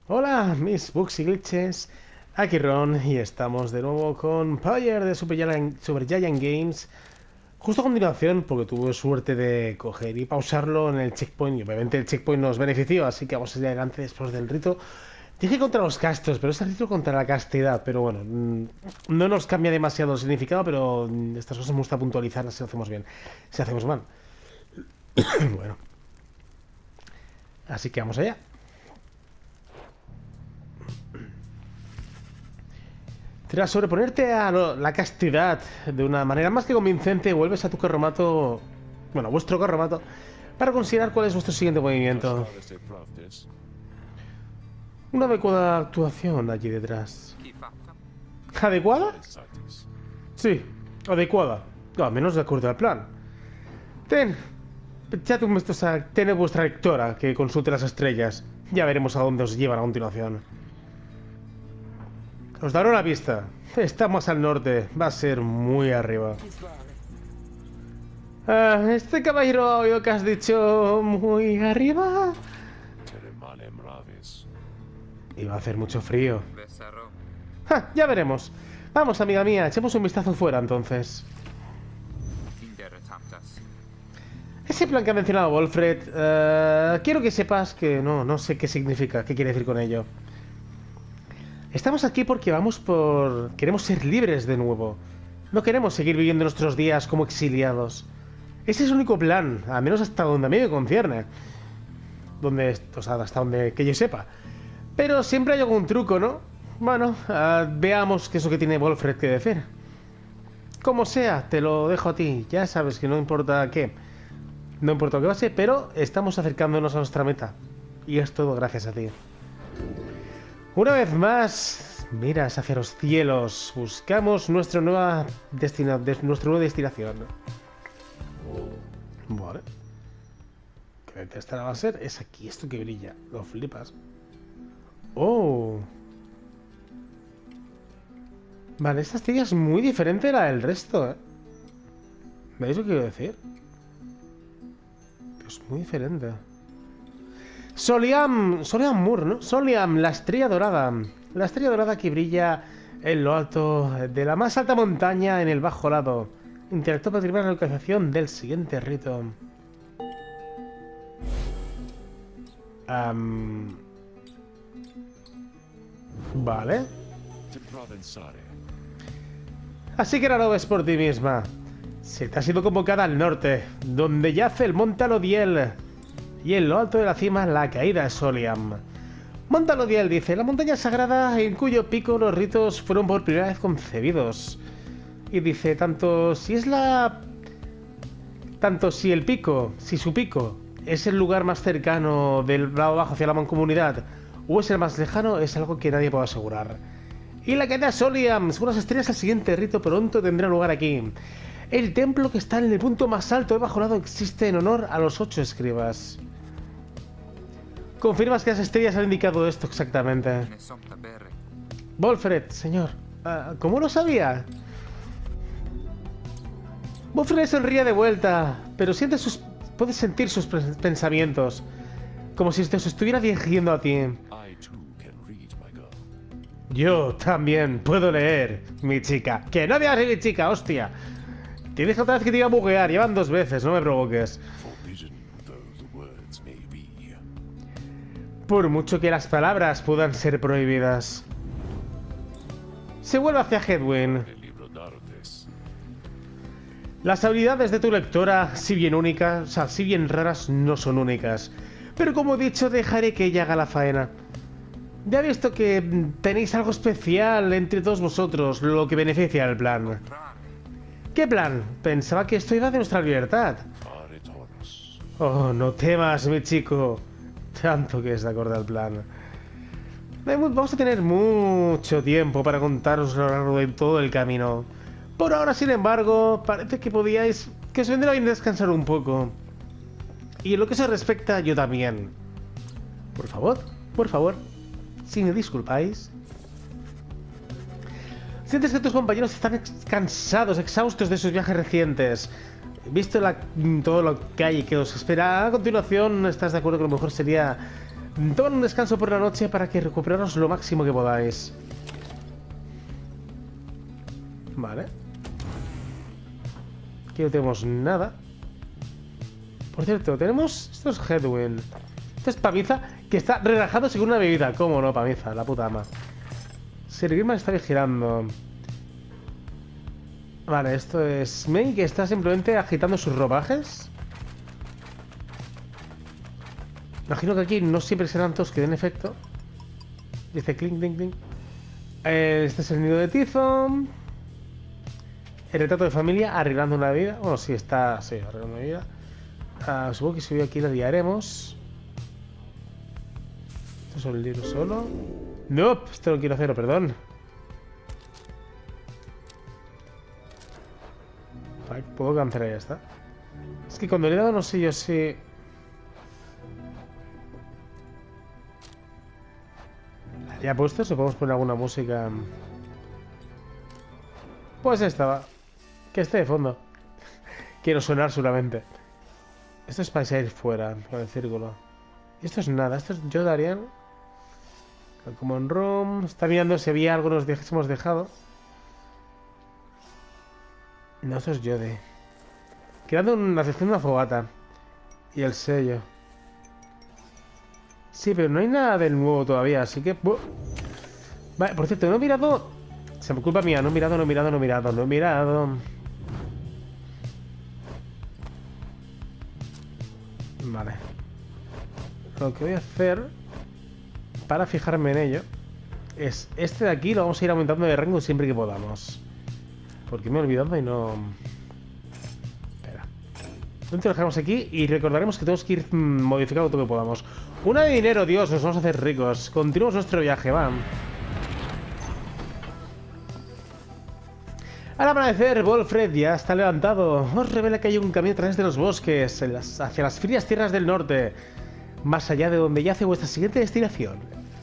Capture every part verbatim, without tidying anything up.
Hola, mis bugs y glitches. Aquí Ron y estamos de nuevo con Power de Super Giant, Super Giant Games. Justo a continuación, porque tuve suerte de coger y pausarlo en el checkpoint. Y obviamente el checkpoint nos benefició, así que vamos a ir adelante después del rito. Dije contra los castos, pero es el rito contra la castidad. Pero bueno, mm, no nos cambia demasiado el significado, pero mm, estas cosas me gusta puntualizarlas si lo hacemos bien. Si hacemos mal. Bueno, así que vamos allá. Tras sobreponerte a lo- la castidad de una manera más que convincente, vuelves a tu carromato, bueno, a vuestro carromato, para considerar cuál es vuestro siguiente movimiento. Una adecuada actuación allí detrás. ¿Adecuada? Sí, adecuada. No, al menos de acuerdo al plan. Ten, echad un vistazo a ten vuestra lectora que consulte las estrellas. Ya veremos a dónde os llevan a continuación. Os daré una pista. Está más al norte. Va a ser muy arriba. Ah, este caballero ha oído que has dicho muy arriba. Y va a hacer mucho frío. Ja, ya veremos. Vamos, amiga mía, echemos un vistazo fuera entonces. Ese plan que ha mencionado Wolfred, uh, quiero que sepas que no, no sé qué significa, qué quiere decir con ello. Estamos aquí porque vamos por... Queremos ser libres de nuevo. No queremos seguir viviendo nuestros días como exiliados. Ese es el único plan, al menos hasta donde a mí me concierne. Donde, o sea, hasta donde que yo sepa. Pero siempre hay algún truco, ¿no? Bueno, uh, veamos qué es lo que tiene Wolfred que decir. Como sea, te lo dejo a ti. Ya sabes que no importa qué. No importa lo que pase, pero estamos acercándonos a nuestra meta. Y es todo gracias a ti. Una vez más, miras hacia los cielos. Buscamos nuestra nueva destina de nuestra nueva destinación. Vale. ¿Qué esta va a ser? Es aquí, esto que brilla. Lo flipas. Oh. Vale, esta estrella es muy diferente a la del resto, ¿eh? ¿Veis lo que quiero decir? Es muy diferente. Soliam, Soliam Moore, ¿no? Soliam, la estrella dorada. La estrella dorada que brilla en lo alto de la más alta montaña en el bajo lado. Interactúa para determinar la localización del siguiente rito. Um, vale. Así que ahora lo ves por ti misma. Se te ha sido convocada al norte, donde yace el Monte Alodiel. Y en lo alto de la cima, la caída de Soliam. Monte Alodiel dice, la montaña sagrada en cuyo pico los ritos fueron por primera vez concebidos. Y dice, tanto si es la... Tanto si el pico, si su pico, es el lugar más cercano del lado bajo hacia la mancomunidad, o es el más lejano, es algo que nadie puede asegurar. Y la caída de Soliam, según las estrellas, el siguiente rito pronto tendrá lugar aquí. El templo que está en el punto más alto de bajo lado existe en honor a los ocho escribas. ¿Confirmas que las estrellas han indicado esto exactamente? Wolfred, señor. Uh, ¿Cómo lo sabía? Wolfred sonríe de vuelta, pero siente sus... puedes sentir sus pensamientos. Como si te estuviera dirigiendo a ti. Yo también puedo leer, mi chica. ¡Que no digas mi chica, hostia! Tienes que otra vez que te iba a buguear. Llevan dos veces, no me provoques. Por mucho que las palabras puedan ser prohibidas. Se vuelve hacia Hedwyn. Las habilidades de tu lectora, si bien únicas, o sea, si bien raras, no son únicas. Pero como he dicho, dejaré que ella haga la faena. Ya he visto que tenéis algo especial entre todos vosotros, lo que beneficia al plan. ¿Qué plan? Pensaba que esto iba de nuestra libertad. Oh, no temas, mi chico. Tanto que es de acorde al plan. Vamos a tener mucho tiempo para contaros a lo largo de todo el camino. Por ahora, sin embargo, parece que podíais... que os vendría bien descansar un poco. Y en lo que se respecta, yo también. Por favor, por favor, si me disculpáis. Sientes que tus compañeros están ex cansados, exhaustos de sus viajes recientes. Visto la, todo lo que hay que os espera a continuación, ¿estás de acuerdo que lo mejor sería Tomad un descanso por la noche para que recuperaros lo máximo que podáis. Vale. Aquí no tenemos nada. Por cierto, tenemos... Esto es Headwind. Esto es Pamiza, que está relajado según una bebida. ¿Cómo no, Pamiza? La puta ama. Sir Grimman está vigilando. Vale, esto es May, que está simplemente agitando sus ropajes. Imagino que aquí no siempre serán todos que den efecto. Dice clink, clink, clink. Eh, este es el nido de Tizo. El retrato de familia, arreglando una vida. Bueno, sí, está... Sí, arreglando una vida. Uh, supongo que si voy aquí la liaremos. Esto es un libro solo. No, nope, esto no quiero hacerlo, perdón. Vale, puedo cancelar, ya está. Es que cuando le he dado no sé yo si... ¿Ya puesto? ¿Se podemos poner alguna música? Pues esta va. Que esté de fondo. Quiero sonar seguramente. Esto es para ir fuera, con el círculo. Y esto es nada. Esto es yo, Darian. El Common Room. Está mirando si había algo que nos hemos dejado. No, esto es Jode. Creando una sección de una fogata. Y el sello. Sí, pero no hay nada del nuevo todavía, así que... Vale, por cierto, no he mirado... Se me culpa mía, no he mirado, no he mirado, no he mirado, no he mirado... Vale. Lo que voy a hacer... Para fijarme en ello... Es este de aquí, lo vamos a ir aumentando de rango siempre que podamos. Porque me he olvidado y no... Espera. Entonces lo dejamos aquí y recordaremos que tenemos que ir modificando todo lo que podamos. Una de dinero, Dios, nos vamos a hacer ricos. Continuamos nuestro viaje, va. Al amanecer, Volfred ya está levantado. Os revela que hay un camino a través de los bosques, en las, hacia las frías tierras del norte, más allá de donde yace vuestra siguiente destinación.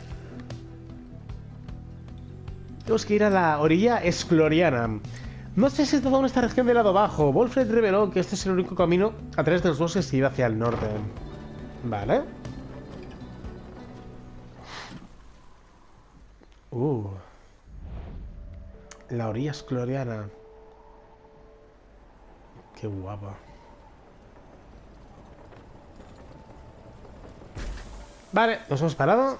Tenemos que ir a la orilla escloriana. No sé si es toda esta región del lado bajo. Volfred reveló que este es el único camino a través de los bosques que iba hacia el norte. Vale. Uh. La orilla escloriana. Qué guapa. Vale, nos hemos parado.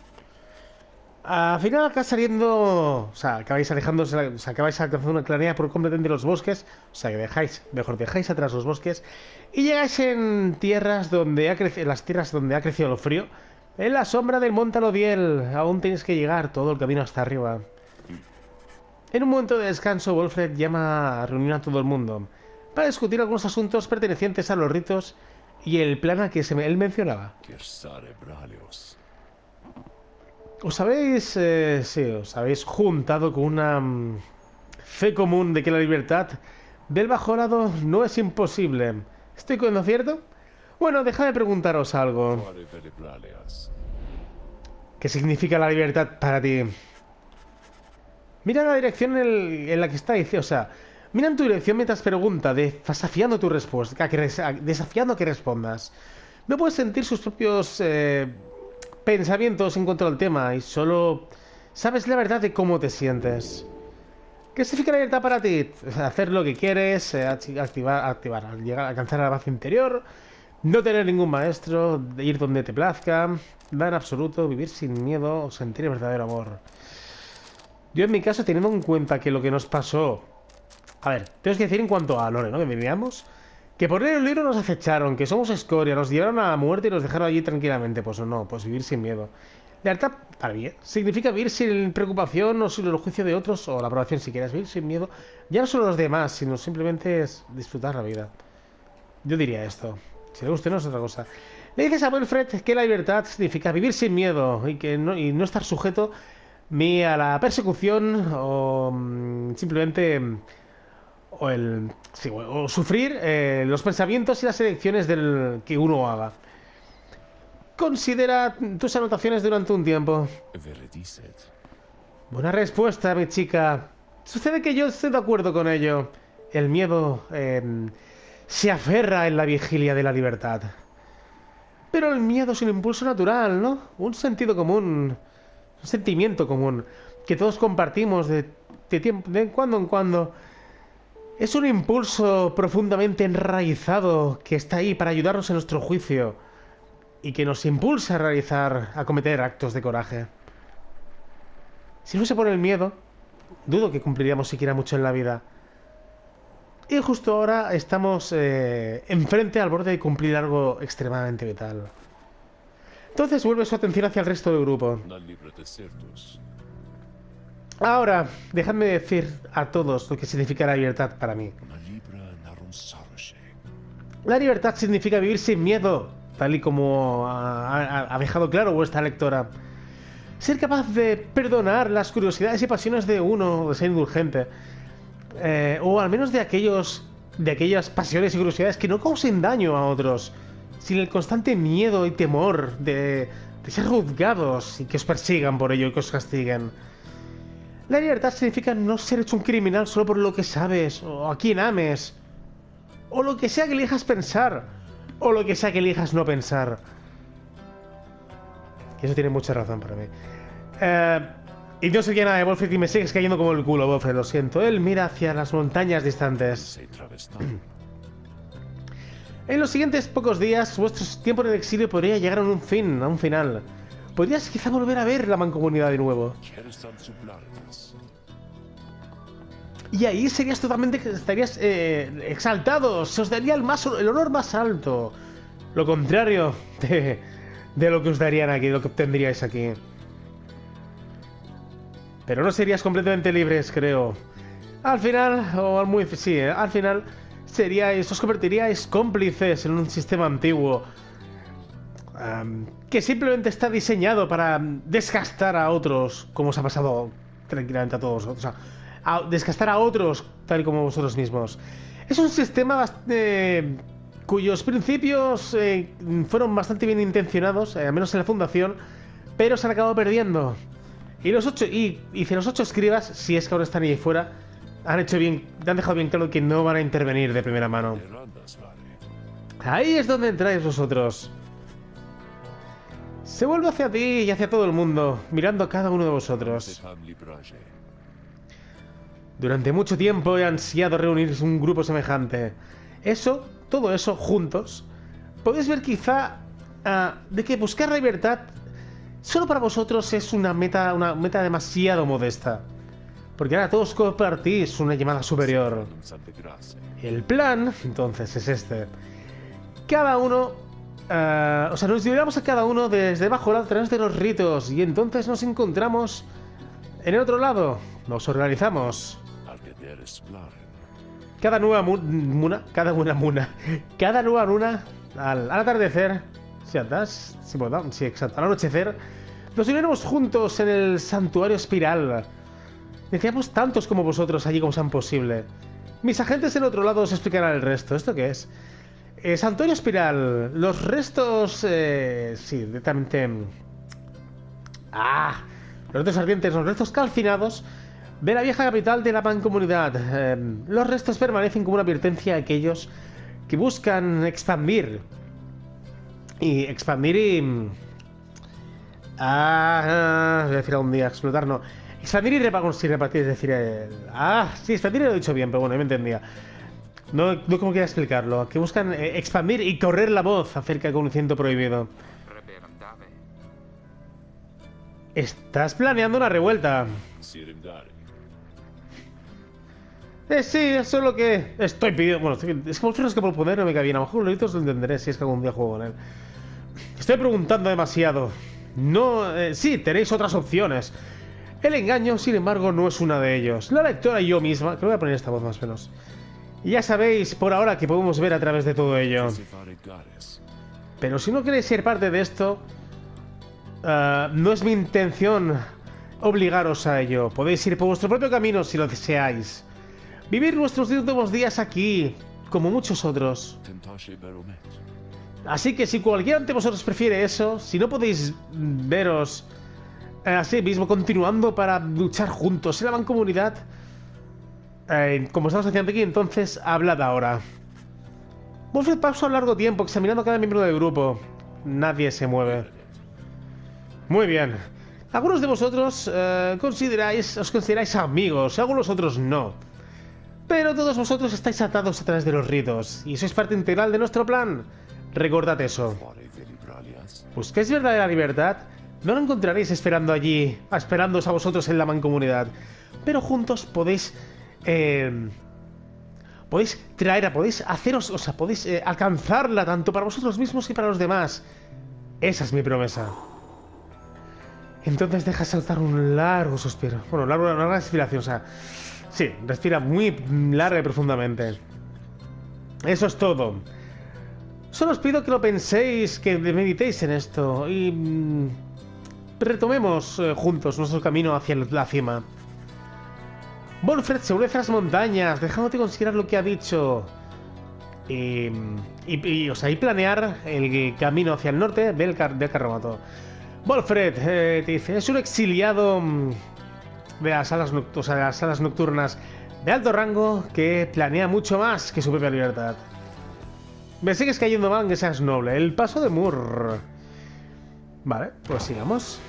Al final acá saliendo... O sea, acabáis alejándose... O sea, acabáis alcanzando una claridad por completamente los bosques. O sea, que dejáis... Mejor, dejáis atrás los bosques. Y llegáis en tierras donde ha crecido... En las tierras donde ha crecido el frío. En la sombra del Monte Alodiel. Aún tenéis que llegar todo el camino hasta arriba. En un momento de descanso, Volfred llama a reunir a todo el mundo. Para discutir algunos asuntos pertenecientes a los ritos y el plan a que se me... él mencionaba. Os habéis, eh, sí, os habéis juntado con una um, fe común de que la libertad del bajo lado no es imposible. ¿Estoy con lo cierto? Bueno, déjame preguntaros algo. ¿Qué significa la libertad para ti? Mira la dirección en, el, en la que está, o sea, mira en tu dirección mientras pregunta, desafiando tu respuesta, a que, a, desafiando que respondas. No puedes sentir sus propios... Eh, pensamientos en cuanto al tema y solo sabes la verdad de cómo te sientes. ¿Qué significa la libertad para ti? Hacer lo que quieres, activar, activar, llegar a alcanzar la paz interior, no tener ningún maestro, ir donde te plazca, dar en absoluto, vivir sin miedo o sentir el verdadero amor. Yo en mi caso, teniendo en cuenta que lo que nos pasó... A ver, tengo que decir en cuanto a Lore, ¿no? Que vivíamos... Que por leer el libro nos acecharon, que somos escoria, nos llevaron a la muerte y nos dejaron allí tranquilamente. Pues no, pues vivir sin miedo. Lealtad, para mí, ¿eh? Significa vivir sin preocupación o sin el juicio de otros o la aprobación si quieres, vivir sin miedo. Ya no solo los demás, sino simplemente es disfrutar la vida. Yo diría esto. Si le gusta no es otra cosa. Le dices a Wilfred que la libertad significa vivir sin miedo y, que no, y no estar sujeto ni a la persecución o mmm, simplemente... O, el, sí, o sufrir eh, los pensamientos y las elecciones del que uno haga. Considera tus anotaciones durante un tiempo. Buena respuesta, mi chica. Sucede que yo estoy de acuerdo con ello. El miedo eh, se aferra en la vigilia de la libertad. Pero el miedo es un impulso natural, ¿no? Un sentido común, un sentimiento común, que todos compartimos de, de, tiempo, de cuando en cuando. Es un impulso profundamente enraizado que está ahí para ayudarnos en nuestro juicio y que nos impulsa a realizar, a cometer actos de coraje. Si no fuese por el miedo, dudo que cumpliríamos siquiera mucho en la vida. Y justo ahora estamos eh, enfrente al borde de cumplir algo extremadamente vital. Entonces vuelve su atención hacia el resto del grupo. Ahora, dejadme decir a todos lo que significa la libertad para mí. La libertad significa vivir sin miedo, tal y como ha, ha, ha dejado claro vuestra lectora. Ser capaz de perdonar las curiosidades y pasiones de uno, de ser indulgente. Eh, o al menos de aquellos de aquellas pasiones y curiosidades que no causen daño a otros, sin el constante miedo y temor de, de ser juzgados y que os persigan por ello y que os castiguen. La libertad significa no ser hecho un criminal solo por lo que sabes, o a quien ames, o lo que sea que elijas pensar, o lo que sea que elijas no pensar. Y eso tiene mucha razón para mí. Eh... Y no sé qué nada de Wolfred y me sigues cayendo como el culo, Wolfred, lo siento. Él mira hacia las montañas distantes. En los siguientes pocos días, vuestro tiempo en el exilio podría llegar a un fin, a un final. Podrías quizá volver a ver la mancomunidad de nuevo. Y ahí serías totalmente... estarías eh, exaltado, se os daría el, más, el honor más alto. Lo contrario de, de lo que os darían aquí, de lo que obtendríais aquí. Pero no serías completamente libres, creo. Al final, o muy... sí, ¿eh? Al final seríais, os convertiríais cómplices en un sistema antiguo um, que simplemente está diseñado para desgastar a otros, como os ha pasado tranquilamente a todos. O sea, a desgastar a otros tal como vosotros mismos. Es un sistema eh, cuyos principios eh, fueron bastante bien intencionados, eh, al menos en la fundación, pero se han acabado perdiendo. Y los ocho y, y los ocho escribas, si es que ahora están ahí fuera, han hecho bien, han dejado bien claro que no van a intervenir de primera mano. Ahí es donde entráis vosotros. Se vuelve hacia ti y hacia todo el mundo, mirando a cada uno de vosotros. Durante mucho tiempo he ansiado reunir un grupo semejante. Eso, todo eso, juntos, podéis ver quizá uh, de que buscar la libertad solo para vosotros es una meta, una meta demasiado modesta. Porque ahora todos compartís una llamada superior. El plan, entonces, es este. Cada uno... Uh, o sea, nos liberamos a cada uno desde bajo a través de los ritos. Y entonces nos encontramos en el otro lado. Nos organizamos. Cada nueva mu muna... Cada nueva muna... Cada nueva luna... Al, al atardecer... Si andas... Si podamos... Sí, exacto. Al anochecer... Nos uniremos juntos en el santuario espiral. Deseamos tantos como vosotros allí como sean posible. Mis agentes del otro lado os explicarán el resto. ¿Esto qué es? Eh, santuario espiral. Los restos... Eh, sí, directamente... Ah... Los restos ardientes, los restos calcinados de la vieja capital de la mancomunidad. Eh, los restos permanecen como una advertencia a aquellos que buscan expandir. Y expandir y... Ah, voy a decir algún día, explotar no. Expandir y repartir, repartir, es decir... El... Ah, sí, expandir lo he dicho bien, pero bueno, yo me entendía. No, no como quería explicarlo. Que buscan eh, expandir y correr la voz acerca del conocimiento prohibido. Estás planeando una revuelta. Eh, sí, eso es lo que estoy pidiendo. Bueno, es como que por poner no me cabía. A lo mejor los lo entenderé si es que algún día juego con él. Estoy preguntando demasiado. No, eh, sí, tenéis otras opciones. El engaño, sin embargo, no es una de ellos. La lectora y yo misma, que voy a poner esta voz más o menos. Y ya sabéis por ahora que podemos ver a través de todo ello. Pero si no queréis ser parte de esto, uh, no es mi intención obligaros a ello. Podéis ir por vuestro propio camino si lo deseáis. Vivir nuestros últimos días aquí, como muchos otros. Así que si cualquiera de vosotros prefiere eso, si no podéis veros así mismo continuando para luchar juntos en la mancomunidad, eh, como estamos haciendo aquí, entonces hablad ahora. Wolfred pasó a largo tiempo examinando a cada miembro del grupo. Nadie se mueve. Muy bien. Algunos de vosotros eh, consideráis, os consideráis amigos, algunos otros no. Pero todos vosotros estáis atados a través de los ritos y sois parte integral de nuestro plan. Recordad eso. ¿Busquáis verdadera libertad? No la encontraréis esperando allí, esperándoos a vosotros en la mancomunidad. Pero juntos podéis... Eh, podéis traer, podéis haceros, o sea, podéis eh, alcanzarla tanto para vosotros mismos y para los demás. Esa es mi promesa. Entonces deja saltar un largo suspiro. Bueno, largo, una larga respiración, o sea... Sí, respira muy larga y profundamente. Eso es todo. Solo os pido que lo penséis, que meditéis en esto y... Mmm, retomemos eh, juntos nuestro camino hacia la cima. Volfred se vuelve hacia las montañas, dejándote considerar lo que ha dicho. Y, y, y, o sea, y planear el camino hacia el norte del, car del Carromato. Volfred eh, te dice, es un exiliado de las, salas o sea, de las salas nocturnas de alto rango que planea mucho más que su propia libertad. Me sigues cayendo mal, que seas noble. El paso de Mur. Vale, pues sigamos.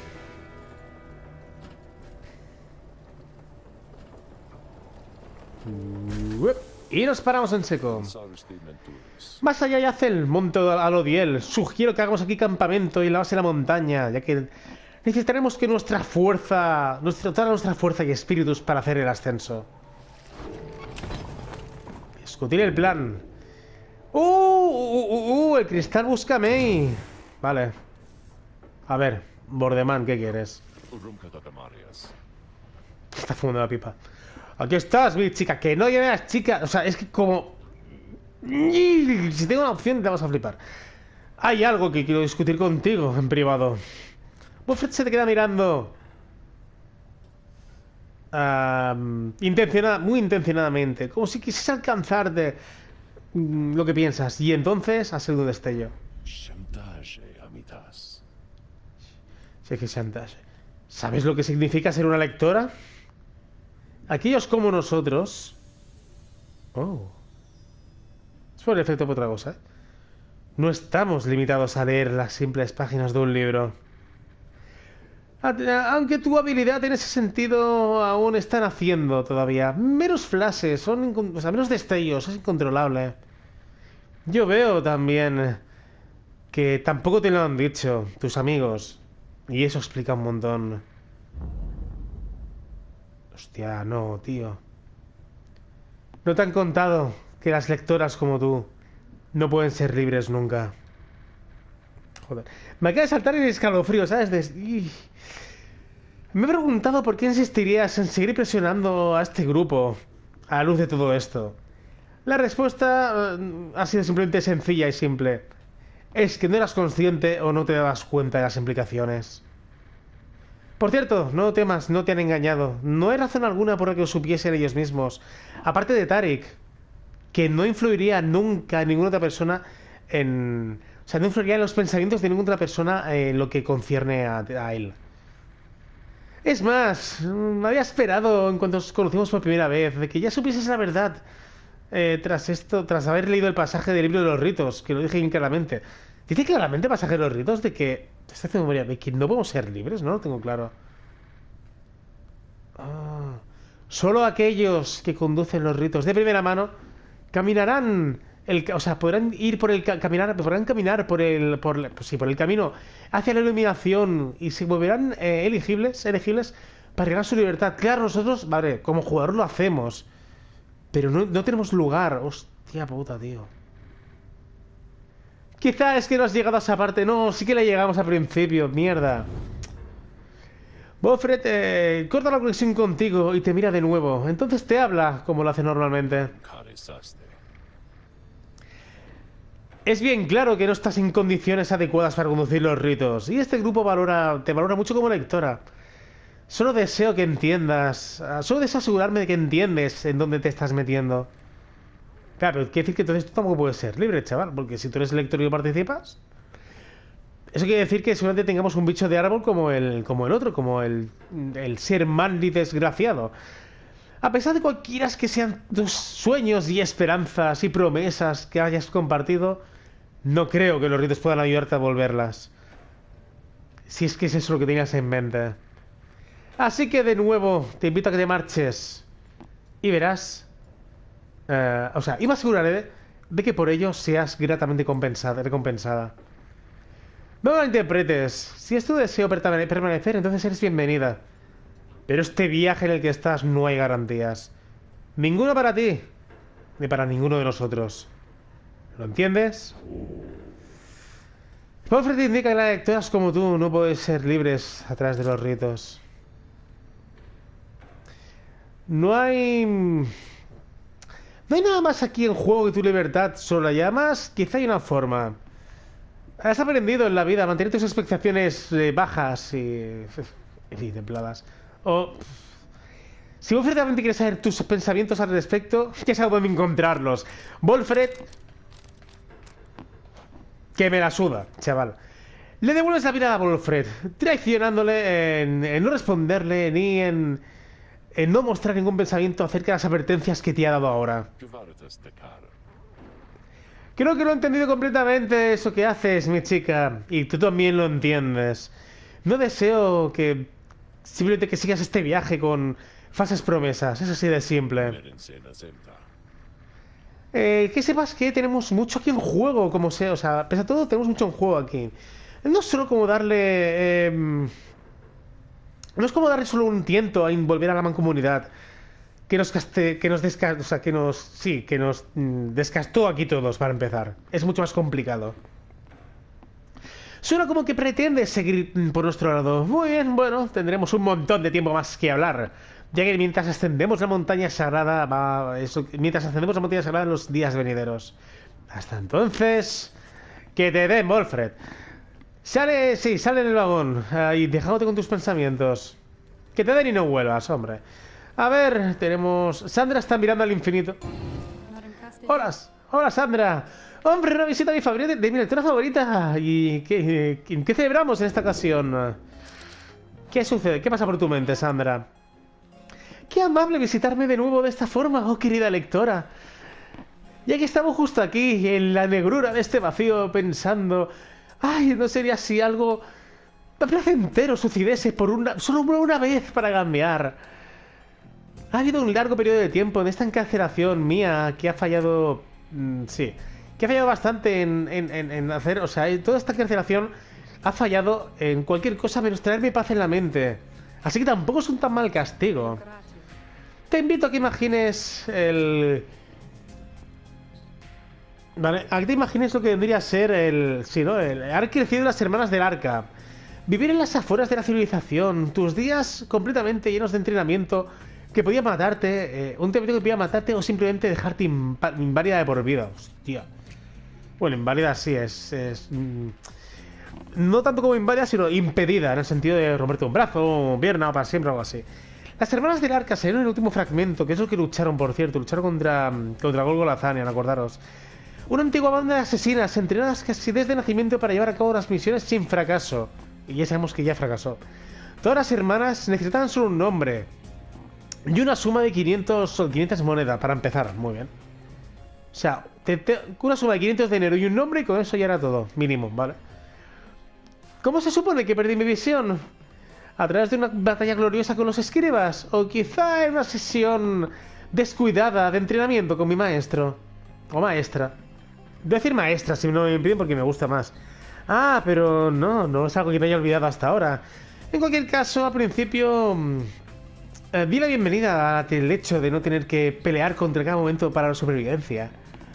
Y nos paramos en seco. Más allá yace el monte Alodiel. Sugiero que hagamos aquí campamento y en la base de la montaña, ya que necesitaremos que nuestra fuerza, nuestra, toda nuestra fuerza y espíritus para hacer el ascenso. Discutir el plan. ¡Uh! ¡Uh! ¡Uh! uh el cristal busca a Mei. Vale. A ver, Bordeman, ¿qué quieres? Está fumando la pipa. Aquí estás, mi chica. Que no lleves chica. O sea, es que como... Si tengo una opción, te vas a flipar. Hay algo que quiero discutir contigo en privado. Buffett se te queda mirando. Um, intencionada, muy intencionadamente. Como si quisiese alcanzarte um, lo que piensas. Y entonces hace un destello. Sí, que chantaje. ¿Sabes lo que significa ser una lectora? Aquellos como nosotros... Oh. Es por el efecto por otra cosa, ¿eh? No estamos limitados a leer las simples páginas de un libro. Aunque tu habilidad en ese sentido aún está naciendo todavía. Menos flashes, son, o sea, menos destellos, es incontrolable. Yo veo también que tampoco te lo han dicho tus amigos. Y eso explica un montón. Hostia, no, tío. No te han contado que las lectoras como tú no pueden ser libres nunca. Joder. Me acaba de saltar el escalofrío, ¿sabes? De... Me he preguntado por qué insistirías en seguir presionando a este grupo a la luz de todo esto. La respuesta uh, ha sido simplemente sencilla y simple. Es que no eras consciente o no te dabas cuenta de las implicaciones. Por cierto, no temas, no te han engañado. No hay razón alguna por la que lo supiesen ellos mismos. Aparte de Tarik, que no influiría nunca en ninguna otra persona en... O sea, no influiría en los pensamientos de ninguna otra persona en lo que concierne a, a él. Es más, me había esperado en cuanto os conocimos por primera vez, de que ya supieses la verdad. Eh, tras esto, tras haber leído el pasaje del libro de los ritos, que lo dije bien claramente. Dice claramente el pasaje de los ritos de que... Estoy haciendo memoria de que no podemos ser libres, ¿no? Lo tengo claro. Ah, solo aquellos que conducen los ritos de primera mano caminarán... El, o sea, podrán ir por el... Caminar, podrán caminar por el... Por, pues sí, por el camino hacia la iluminación y se volverán eh, elegibles, elegibles para llegar a su libertad. Claro, nosotros, vale, como jugador lo hacemos. Pero no, no tenemos lugar. Hostia puta, tío. Quizá es que no has llegado a esa parte. No, sí que le llegamos al principio. Mierda. Bofred eh, corta la conexión contigo y te mira de nuevo. Entonces te habla como lo hace normalmente. Es bien claro que no estás en condiciones adecuadas para conducir los ritos. Y este grupo valora, te valora mucho como lectora. Solo deseo que entiendas. Solo deseo asegurarme de que entiendes en dónde te estás metiendo. Claro, pero quiere decir que entonces tú tampoco puedes ser libre, chaval. Porque si tú eres lector y no participas... Eso quiere decir que seguramente tengamos un bicho de árbol como el, como el otro, como el, el ser Manly desgraciado. A pesar de cualquiera que sean tus sueños y esperanzas y promesas que hayas compartido, No creo que los ritos puedan ayudarte a volverlas. Si es que es eso lo que tenías en mente. Así que de nuevo te invito a que te marches. Y verás... Eh, o sea, y me aseguraré de que por ello seas gratamente compensada, recompensada. No lo interpretes. Si es tu deseo permanecer, entonces eres bienvenida. Pero este viaje en el que estás no hay garantías. Ninguno para ti, ni para ninguno de nosotros. ¿Lo entiendes? Wolfred te indica que las lectoras como tú no pueden ser libres a través de los ritos. No hay... No hay nada más aquí en juego que tu libertad. Solo la llamas. Quizá hay una forma. Has aprendido en la vida a mantener tus expectaciones eh, bajas y... y templadas. O... Si Wolfred realmente quiere saber tus pensamientos al respecto, ya sabes dónde encontrarlos. Wolfred... Que me la suda, chaval. Le devuelves la vida a Wolfred, traicionándole en, en no responderle ni en... en no mostrar ningún pensamiento acerca de las advertencias que te ha dado ahora. Creo que lo he entendido completamente eso que haces, mi chica. Y tú también lo entiendes. No deseo que... simplemente que sigas este viaje con falsas promesas. Es así de simple. Eh, que sepas que tenemos mucho aquí en juego, como sea. O sea, pese a todo, tenemos mucho en juego aquí. No es solo como darle... Eh, no es como darle solo un tiento a envolver a la mancomunidad. Que nos caste, que nos descastó, o sea, que nos... Sí, que nos mm, descastó aquí todos, para empezar. Es mucho más complicado. Suena como que pretendes seguir por nuestro lado. Muy bien, bueno, tendremos un montón de tiempo más que hablar. Ya que mientras ascendemos la montaña sagrada, va, eso, mientras ascendemos la montaña sagrada en los días venideros. Hasta entonces, que te den, Wolfred. Sale, sí, sale del vagón. Uh, y dejándote con tus pensamientos. Que te den y no vuelvas, hombre. A ver, tenemos... Sandra está mirando al infinito. Hola, hola Sandra. Hombre, una visita a mi favorita, de mi lectora favorita. ¿Y qué, qué, qué celebramos en esta ocasión? ¿Qué sucede? ¿Qué pasa por tu mente, Sandra? Qué amable visitarme de nuevo de esta forma, oh querida lectora. Ya que estamos justo aquí, en la negrura de este vacío, pensando... Ay, ¿no sería así algo placentero sucediese por una... solo por una vez para cambiar? Ha habido un largo periodo de tiempo en esta encarcelación mía que ha fallado... Mmm, sí, que ha fallado bastante en, en, en, en hacer... O sea, toda esta encarcelación ha fallado en cualquier cosa menos traerme paz en la mente. Así que tampoco es un tan mal castigo. Te invito a que imagines el... Vale, a que te imagines lo que vendría a ser el... Sí, ¿no? El haber crecido en las hermanas del arca. Vivir en las afueras de la civilización. Tus días completamente llenos de entrenamiento que podía matarte. Eh, un entrenamiento que podía matarte o simplemente dejarte inválida de por vida. Hostia. Bueno, inválida sí es... es mm, no tanto como inválida, sino impedida. En el sentido de romperte un brazo, una pierna o para siempre o algo así. Las hermanas del arca salieron en el último fragmento, que es lo que lucharon, por cierto. Lucharon contra, contra Golgolazanian, acordaros. Una antigua banda de asesinas, entrenadas casi desde nacimiento para llevar a cabo las misiones sin fracaso. Y ya sabemos que ya fracasó. Todas las hermanas necesitaban solo un nombre. Y una suma de quinientos, quinientas monedas, para empezar. Muy bien. O sea, te, te, una suma de quinientos de dinero y un nombre y con eso ya era todo. Mínimo, ¿vale? ¿Cómo se supone que perdí mi visión? ¿A través de una batalla gloriosa con los escribas? ¿O quizá en una sesión descuidada de entrenamiento con mi maestro? O maestra. Voy a decir maestra si no me impiden porque me gusta más. Ah, pero no, no es algo que me haya olvidado hasta ahora. En cualquier caso, al principio... Eh, di la bienvenida al hecho de no tener que pelear contra cada momento para la supervivencia.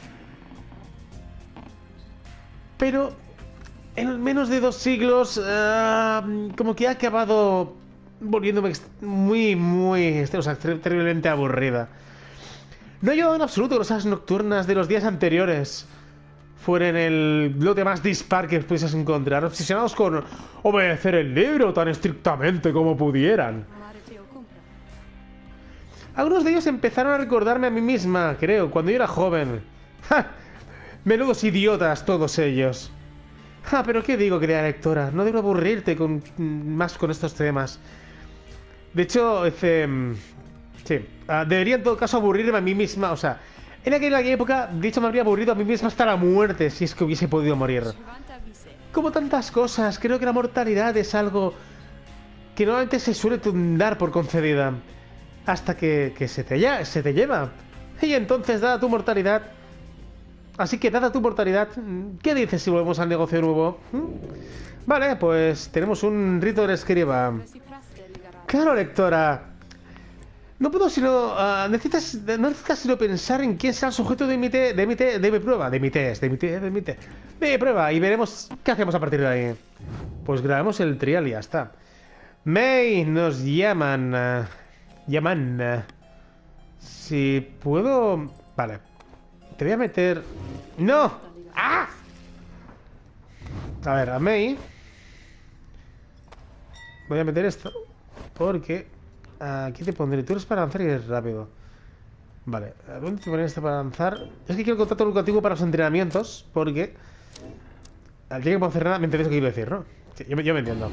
Pero... en menos de dos siglos, uh, como que ha acabado volviéndome muy, muy, o sea, terriblemente aburrida. No he ayudado en absoluto que las horas nocturnas de los días anteriores fueran el lote más dispar que pudieses encontrar, obsesionados con obedecer el libro tan estrictamente como pudieran. Algunos de ellos empezaron a recordarme a mí misma, creo, cuando yo era joven. ¡Ja! Menudos idiotas todos ellos. Ah, pero qué digo, querida lectora, no debo aburrirte con, más con estos temas. De hecho, este, sí, uh, debería en todo caso aburrirme a mí misma, o sea, En aquella época, dicho, me habría aburrido a mí mismo hasta la muerte si es que hubiese podido morir. Como tantas cosas, creo que la mortalidad es algo que normalmente se suele dar por concedida. Hasta que, que se, te ya, se te lleva. Y entonces, dada tu mortalidad... Así que, dada tu mortalidad, ¿qué dices si volvemos al negocio nuevo? ¿Mm? Vale, pues tenemos un rito de escriba. Claro, lectora. No puedo sino... Uh, necesitas, no necesitas sino pensar en quién será el sujeto de mi, te, de mi, te, de mi prueba. De mi test, de mi test, de mi test. De mi prueba. Y veremos qué hacemos a partir de ahí. Pues grabamos el trial y ya está. May, nos llaman... Uh, llaman... Uh, si puedo... Vale. Te voy a meter... ¡No! ¡Ah! A ver, a May... Voy a meter esto. Porque... Aquí te pondré. Tú eres para avanzar y eres rápido. Vale. ¿Dónde te pones esto para avanzar? Es que quiero contrato educativo para los entrenamientos. Porque... Al día que puedo hacer nada, me entendéis lo que quiero decir, ¿no? Sí, yo, yo me entiendo.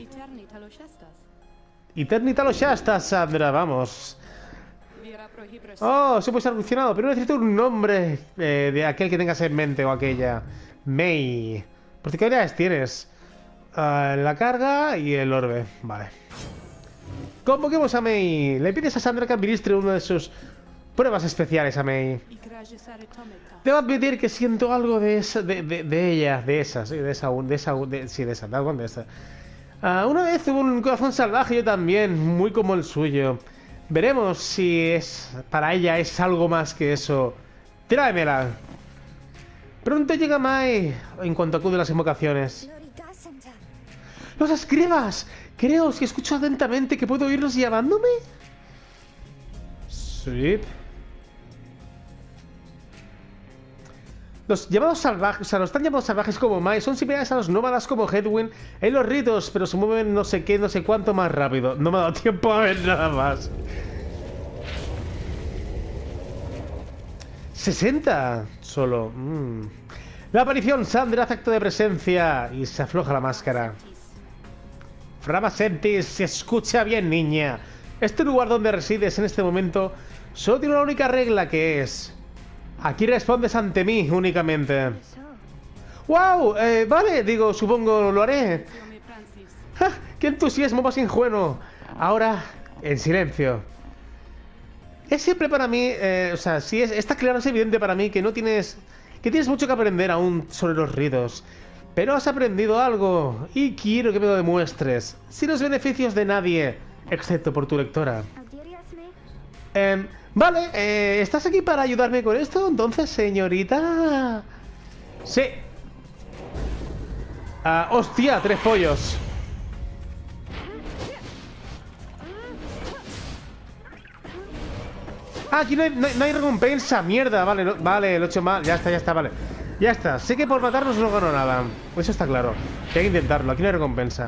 Eternita los Shastas, Sandra, vamos. Oh, se puede estar funcionado, pero necesito un nombre eh, de aquel que tengas en mente o aquella. May. ¿Por qué habilidades tienes? Uh, la carga y el orbe. Vale. Convoquemos a May. Le pides a Sandra que administre una de sus pruebas especiales a May. Debo admitir que siento algo de esa, de, de, de ella, de esa, sí, de esa, de esa, de, sí, de esa, de esa. Uh, una vez hubo un corazón salvaje, yo también, muy como el suyo. Veremos si es para ella es algo más que eso. Tráemela. Pronto llega May en cuanto acude a las invocaciones. ¡Los escribas! Creo, si escucho atentamente, que puedo oírlos llamándome. Sí. Los llamados salvajes, o sea, los tan llamados salvajes como May son similares a los nómadas como Hedwyn en los ritos, pero se mueven no sé qué, no sé cuánto más rápido. No me ha dado tiempo a ver nada más. sesenta solo. Mm. La aparición, Sandra hace acto de presencia y se afloja la máscara. Framasentis, se escucha bien, niña. Este lugar donde resides en este momento solo tiene una única regla, que es... Aquí respondes ante mí únicamente. ¡Wow! Eh, vale, digo, supongo lo haré. ¡Ja! ¡Qué entusiasmo más ingenuo! Ahora, en silencio. Es siempre para mí, eh, o sea, sí es, está claro, es evidente para mí que no tienes... Que tienes mucho que aprender aún sobre los ritos. Pero has aprendido algo y quiero que me lo demuestres. Sin los beneficios de nadie, excepto por tu lectora. Eh, vale, eh, ¿estás aquí para ayudarme con esto? Entonces, señorita... Sí. Ah, hostia, tres pollos. Ah, aquí no hay, no hay, no hay recompensa, mierda. Vale, no, vale, lo he hecho mal. Ya está, ya está, vale. Ya está, sé que por matarnos no gano nada. Eso está claro, que hay que intentarlo, aquí no hay recompensa.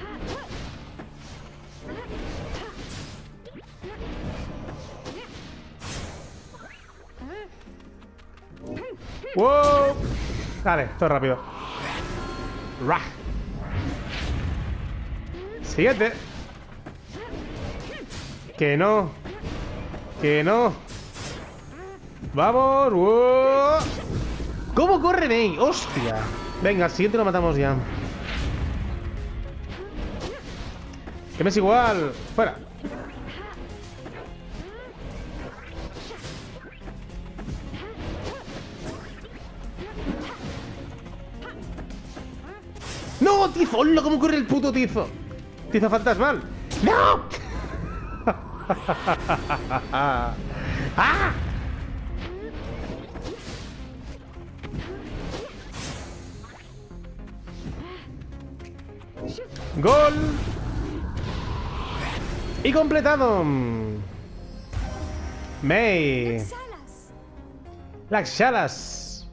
¡Wow! Vale, todo rápido. Rah. Siguiente. Que no. Que no. Vamos. ¡Wow! ¿Cómo corre May? ¡Hostia! Venga, al siguiente lo matamos ya. Que me es igual. Fuera. ¡No, Tizo! ¡Hola! ¿Cómo corre el puto Tizo? Tizo fantasmal. ¡No! ¡Ah! ¡Gol! ¡Y completado! May. Laxalas.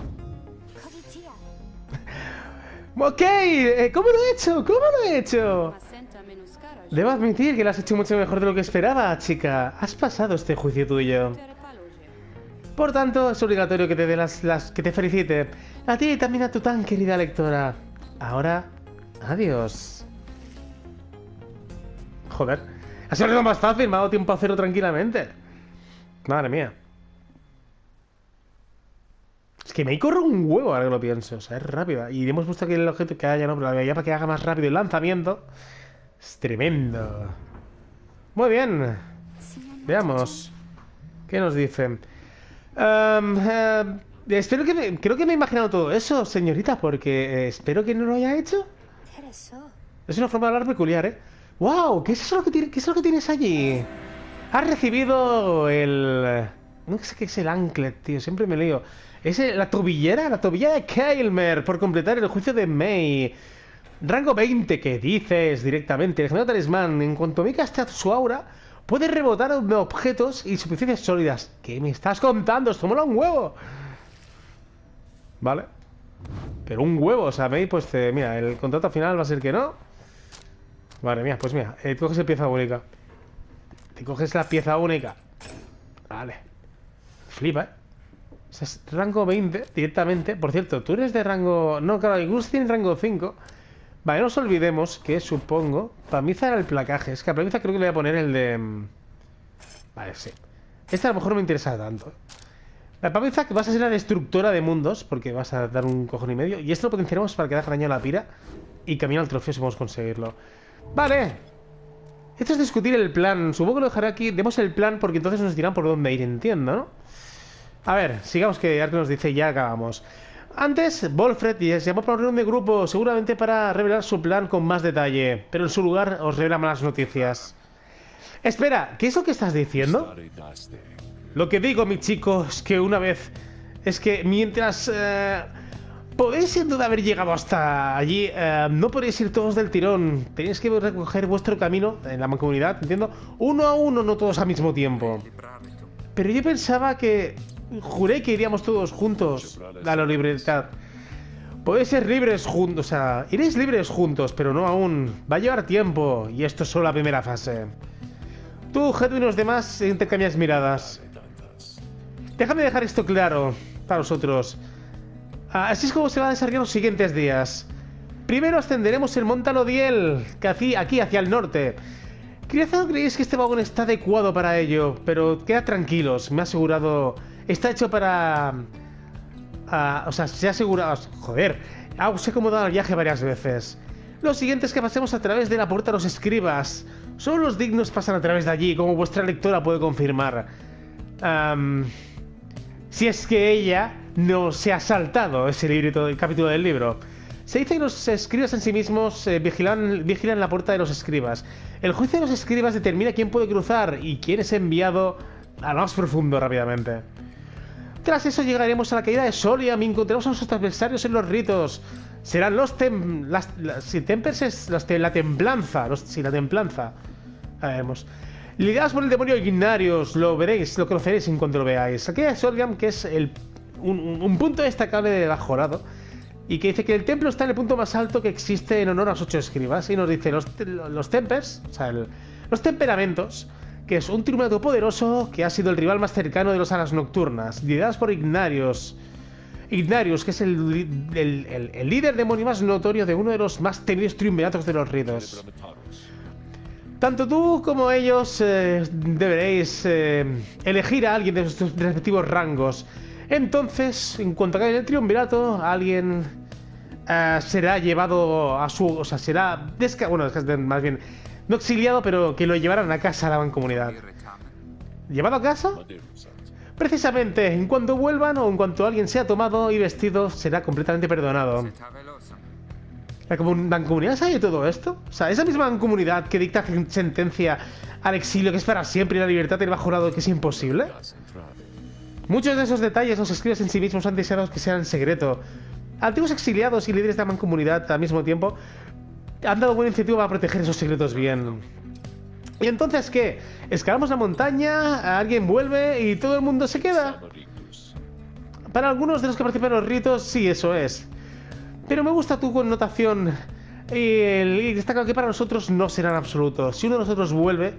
Ok, eh, ¿cómo lo he hecho? ¿Cómo lo he hecho? Debo admitir que lo has hecho mucho mejor de lo que esperaba, chica. Has pasado este juicio tuyo. Por tanto, es obligatorio que te dé las, las que te felicite. A ti y también a tu tan querida lectora. Ahora, adiós. Joder, ha sido lo más fácil, me ha dado tiempo a hacerlo tranquilamente. Madre mía. que me corre un huevo ahora que lo pienso. O sea, es rápida. Y hemos puesto que el objeto que haya, ¿no? Pero la habilidad para que haga más rápido el lanzamiento. Es tremendo. Muy bien. Veamos. ¿Qué nos dicen? Um, uh, espero que me, creo que me he imaginado todo eso, señorita, porque eh, espero que no lo haya hecho. Es una forma de hablar peculiar, ¿eh? ¡Wow! ¿Qué es eso lo que, tiene, qué es lo que tienes allí? Has recibido el... No sé qué es el anklet, tío. Siempre me lío. Es el, la tobillera, la tobillera de Kaelmer por completar el juicio de May. Rango veinte, ¿qué dices? Directamente. El gemelo talismán. En cuanto me caste su aura, puede rebotar objetos y superficies sólidas. ¿Qué me estás contando? Esto mola un huevo. Vale. Pero un huevo, o sea, May, pues eh, mira, el contrato final va a ser que no. Vale, mira, pues mira, eh, te coges la pieza única. Te coges la pieza única. Vale. Flipa, ¿eh? O sea, es rango veinte directamente. Por cierto, tú eres de rango... No, claro, incluso tiene rango cinco. Vale, no nos olvidemos que, supongo... Pamiza era el placaje. Es que a Pamiza creo que le voy a poner el de... Vale, sí. Este a lo mejor no me interesa tanto. La Pamiza que vas a ser la destructora de mundos, porque vas a dar un cojón y medio. Y esto lo potenciaremos para que haga daño a la pira y camino al trofeo si podemos conseguirlo. Vale. Esto es discutir el plan. Supongo que lo dejaré aquí. Demos el plan porque entonces nos dirán por dónde ir, entiendo, ¿no? A ver, sigamos que Ark nos dice y ya acabamos. Antes, Volfred y llamó para una reunión de grupo, seguramente para revelar su plan con más detalle. Pero en su lugar os revela malas noticias. Espera, ¿qué es lo que estás diciendo? Lo que digo, mi chico, es que una vez... Es que mientras... Eh, podéis sin duda haber llegado hasta allí, eh, no podéis ir todos del tirón. Tenéis que recoger vuestro camino en la mancomunidad, entiendo, uno a uno, no todos al mismo tiempo. Pero yo pensaba que... Juré que iríamos todos juntos a la libertad. Podéis ser libres juntos, o sea, iréis libres juntos, pero no aún. Va a llevar tiempo, y esto es solo la primera fase. Tú, Hedwig y los demás intercambias miradas. Déjame dejar esto claro para vosotros. Así es como se va a desarrollar los siguientes días. Primero ascenderemos el monte Alodiel, que aquí hacia el norte. Quizá no creéis que este vagón está adecuado para ello, pero quedad tranquilos, me ha asegurado... Está hecho para... Uh, o sea, se ha asegurado... Joder, os he acomodado el viaje varias veces. Lo siguiente es que pasemos a través de la puerta de los escribas. Solo los dignos pasan a través de allí, como vuestra lectora puede confirmar. Um, si es que ella no se ha saltado ese librito, el capítulo del libro. Se dice que los escribas en sí mismos eh, vigilan, vigilan la puerta de los escribas. El juicio de los escribas determina quién puede cruzar y quién es enviado a lo más profundo rápidamente. Tras eso llegaremos a la caída de Soliam y encontraremos a nuestros adversarios en los ritos. Serán los tem... Las, las, si tempers es los te, la templanza. Los, sí, la templanza. A veremos. Liderados por el demonio Ignarios. Lo veréis, lo conoceréis en cuanto lo veáis. La caída de Soliam, que es el, un, un, un punto destacable del Ajorado. Y que dice que el templo está en el punto más alto que existe en honor a los ocho escribas. Y nos dice los, los tempers, o sea, el, los temperamentos, que es un triunvirato poderoso que ha sido el rival más cercano de los alas nocturnas, liderados por Ignarios. Ignarius, que es el, el, el, el líder demonio más notorio de uno de los más temidos triunviratos de los ritos. Tanto tú como ellos eh, deberéis eh, elegir a alguien de sus respectivos rangos. Entonces, en cuanto acabe el triunvirato, alguien uh, será llevado a su... O sea, será... Desca bueno, más bien... No exiliado, pero que lo llevarán a casa a la mancomunidad. ¿Llevado a casa? Precisamente, en cuanto vuelvan o en cuanto alguien sea tomado y vestido, será completamente perdonado. ¿La mancomunidad sabe de todo esto? O sea, esa misma mancomunidad que dicta sentencia al exilio que es para siempre y la libertad del bajorado que es imposible. Muchos de esos detalles los escribas en sí mismos han deseado que sean en secreto. Antiguos exiliados y líderes de la mancomunidad al mismo tiempo han dado buena iniciativa para proteger esos secretos bien. ¿Y entonces qué? Escalamos la montaña, alguien vuelve y todo el mundo se queda. Para algunos de los que participan en los ritos, sí, eso es. Pero me gusta tu connotación. Y, el, y destaca que para nosotros no será en absoluto. Si uno de nosotros vuelve,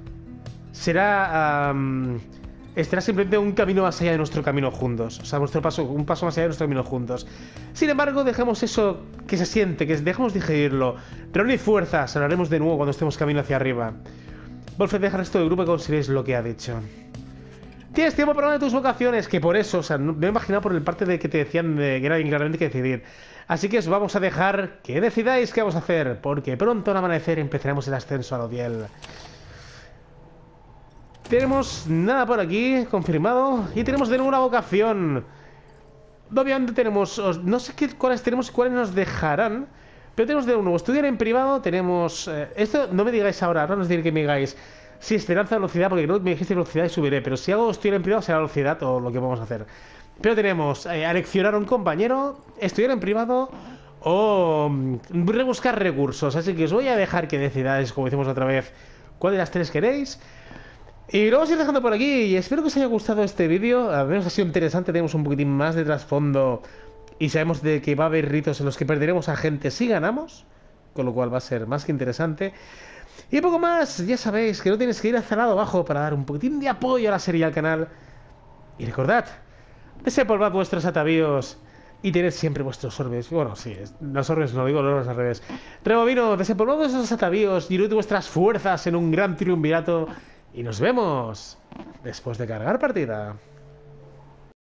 será... Um, estará simplemente un camino más allá de nuestro camino juntos. O sea, nuestro paso, un paso más allá de nuestro camino juntos. Sin embargo, dejemos eso que se siente, que dejemos digerirlo. Reunid fuerzas, hablaremos de nuevo cuando estemos camino hacia arriba. Volfred deja el resto del grupo y consideréis lo que ha dicho. Tienes tiempo para una de tus vocaciones, que por eso, o sea, no, me he imaginado por el parte de que te decían de, que era claramente que decidir. Así que os vamos a dejar que decidáis qué vamos a hacer, porque pronto al amanecer empezaremos el ascenso a Lodiel. Tenemos nada por aquí, confirmado, y tenemos de nuevo una vocación. Obviamente tenemos, no sé qué, cuáles tenemos y cuáles nos dejarán, pero tenemos de nuevo estudiar en privado, tenemos... Eh, esto no me digáis ahora, no os diré que me digáis... Sí, esperanza de velocidad, porque no me dijiste velocidad y subiré. Pero si hago estudiar en privado será velocidad o lo que vamos a hacer. Pero tenemos eh, aleccionar a un compañero, estudiar en privado o mm, rebuscar recursos. Así que os voy a dejar que decidáis, como decimos otra vez, cuál de las tres queréis. Y lo vamos a ir dejando por aquí. Y espero que os haya gustado este vídeo. Al menos ha sido interesante, tenemos un poquitín más de trasfondo. Y sabemos de que va a haber ritos en los que perderemos a gente si ganamos. Con lo cual va a ser más que interesante. Y poco más, ya sabéis que no tienes que ir hasta el lado abajo para dar un poquitín de apoyo a la serie y al canal. Y recordad, desempolvad vuestros atavíos y tened siempre vuestros orbes. Bueno, sí, los orbes no digo, los orbes al revés. Rebobino, desempolvad vuestros atavíos y unid vuestras fuerzas en un gran triunvirato. Y nos vemos después de cargar partida.